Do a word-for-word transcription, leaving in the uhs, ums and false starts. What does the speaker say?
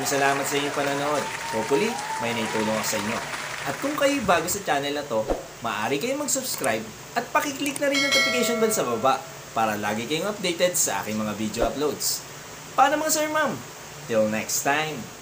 Maraming salamat sa inyong panonood. Hopefully, may naitulong ako sa inyo. At kung kayo bago sa channel na to, maaari kayong mag-subscribe at pakiclick na rin yung notification bell sa baba para lagi kayong updated sa aking mga video uploads. Paano mga sir ma'am? Till next time!